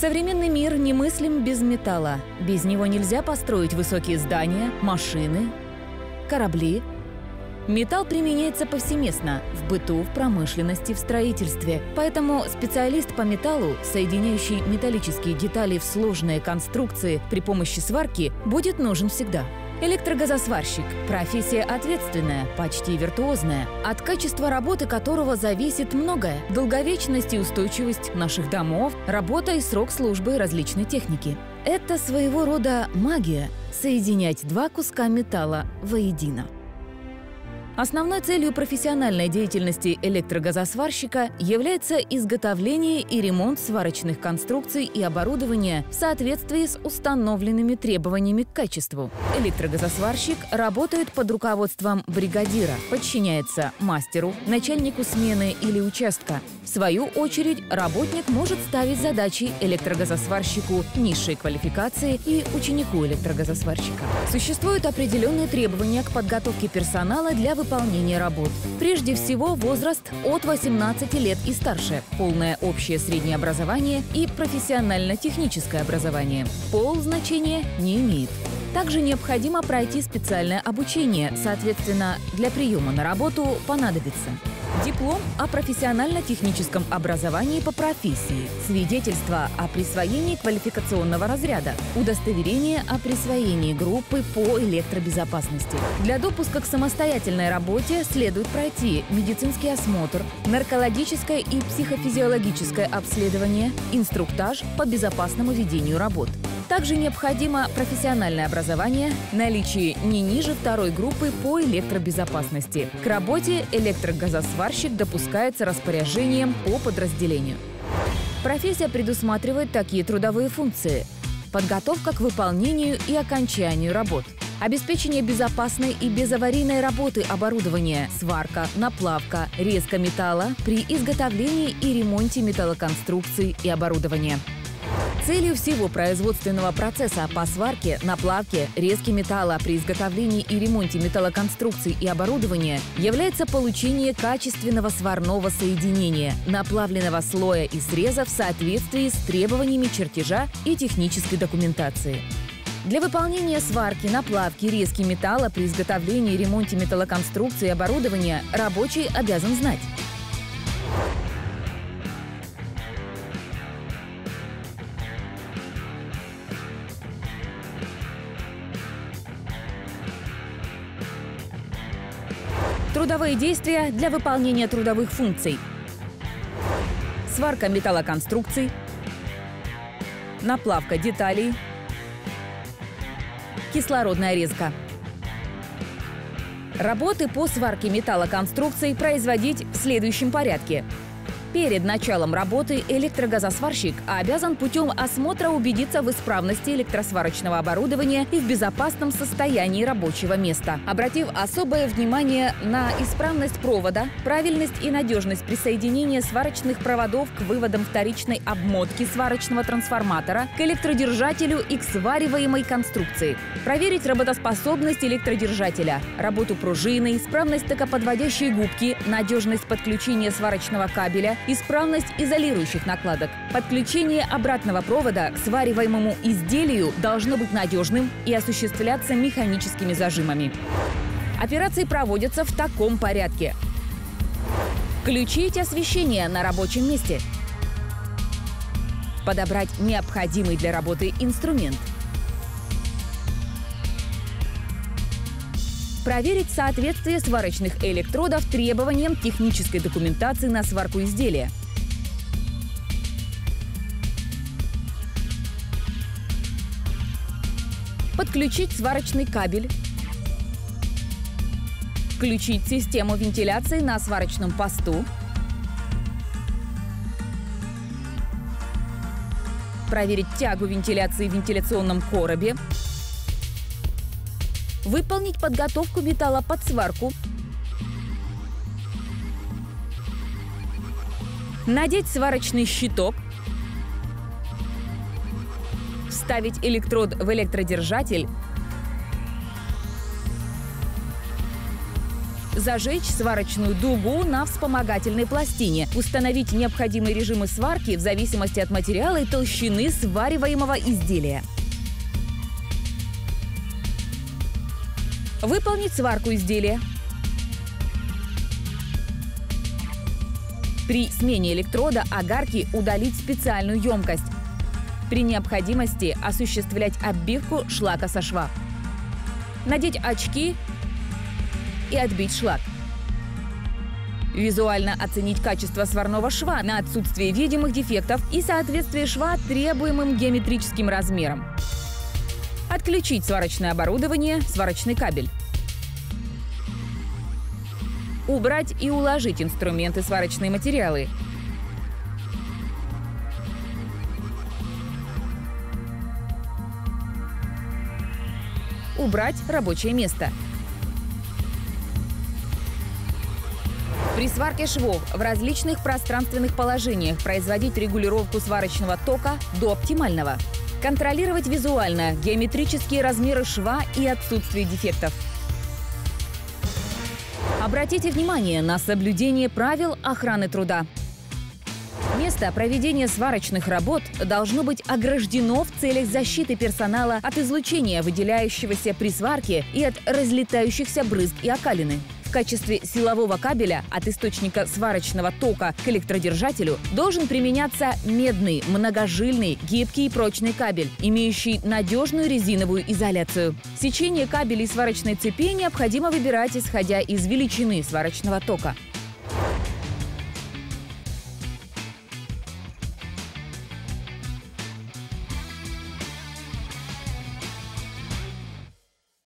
Современный мир немыслим без металла. Без него нельзя построить высокие здания, машины, корабли. Металл применяется повсеместно – в быту, в промышленности, в строительстве. Поэтому специалист по металлу, соединяющий металлические детали в сложные конструкции при помощи сварки, будет нужен всегда. Электрогазосварщик – профессия ответственная, почти виртуозная, от качества работы которого зависит многое – долговечность и устойчивость наших домов, работа и срок службы различной техники. Это своего рода магия – соединять два куска металла воедино. Основной целью профессиональной деятельности электрогазосварщика является изготовление и ремонт сварочных конструкций и оборудования в соответствии с установленными требованиями к качеству. Электрогазосварщик работает под руководством бригадира, подчиняется мастеру, начальнику смены или участка. В свою очередь, работник может ставить задачи электрогазосварщику низшей квалификации и ученику электрогазосварщика. Существуют определенные требования к подготовке персонала для выполнения работ. Прежде всего, возраст от 18 лет и старше, полное общее среднее образование и профессионально-техническое образование. Пол значения не имеет. Также необходимо пройти специальное обучение, соответственно, для приема на работу понадобится диплом о профессионально-техническом образовании по профессии, свидетельство о присвоении квалификационного разряда, удостоверение о присвоении группы по электробезопасности. Для допуска к самостоятельной работе следует пройти медицинский осмотр, наркологическое и психофизиологическое обследование, инструктаж по безопасному ведению работ. Также необходимо профессиональное образование, наличие не ниже второй группы по электробезопасности. К работе электрогазосварщик допускается распоряжением по подразделению. Профессия предусматривает такие трудовые функции: подготовка к выполнению и окончанию работ, обеспечение безопасной и безаварийной работы оборудования, сварка, наплавка, резка металла при изготовлении и ремонте металлоконструкций и оборудования. Целью всего производственного процесса по сварке, наплавке, резке металла при изготовлении и ремонте металлоконструкций и оборудования является получение качественного сварного соединения, наплавленного слоя и среза в соответствии с требованиями чертежа и технической документации. Для выполнения сварки, наплавки, резки металла при изготовлении и ремонте металлоконструкций и оборудования рабочий обязан знать: трудовые действия для выполнения трудовых функций, сварка металлоконструкций, наплавка деталей, кислородная резка. Работы по сварке металлоконструкций производить в следующем порядке. Перед началом работы электрогазосварщик обязан путем осмотра убедиться в исправности электросварочного оборудования и в безопасном состоянии рабочего места, обратив особое внимание на исправность провода, правильность и надежность присоединения сварочных проводов к выводам вторичной обмотки сварочного трансформатора, к электродержателю и к свариваемой конструкции. Проверить работоспособность электродержателя, работу пружины, исправность токоподводящей губки, надежность подключения сварочного кабеля, исправность изолирующих накладок. Подключение обратного провода к свариваемому изделию должно быть надежным и осуществляться механическими зажимами. Операции проводятся в таком порядке: включить освещение на рабочем месте, подобрать необходимый для работы инструмент, проверить соответствие сварочных электродов требованиям технической документации на сварку изделия. Подключить сварочный кабель. Включить систему вентиляции на сварочном посту. Проверить тягу вентиляции в вентиляционном коробе. Выполнить подготовку металла под сварку. Надеть сварочный щиток. Вставить электрод в электродержатель. Зажечь сварочную дугу на вспомогательной пластине. Установить необходимые режимы сварки в зависимости от материала и толщины свариваемого изделия. Выполнить сварку изделия. При смене электрода огарки удалить специальную емкость. При необходимости осуществлять оббивку шлака со шва. Надеть очки и отбить шлак. Визуально оценить качество сварного шва на отсутствие видимых дефектов и соответствие шва требуемым геометрическим размерам. Отключить сварочное оборудование, сварочный кабель. Убрать и уложить инструменты, сварочные материалы. Убрать рабочее место. При сварке швов в различных пространственных положениях производить регулировку сварочного тока до оптимального. Контролировать визуально геометрические размеры шва и отсутствие дефектов. Обратите внимание на соблюдение правил охраны труда. Место проведения сварочных работ должно быть ограждено в целях защиты персонала от излучения, выделяющегося при сварке, и от разлетающихся брызг и окалины. В качестве силового кабеля от источника сварочного тока к электродержателю должен применяться медный, многожильный, гибкий и прочный кабель, имеющий надежную резиновую изоляцию. Сечение кабелей сварочной цепи необходимо выбирать, исходя из величины сварочного тока.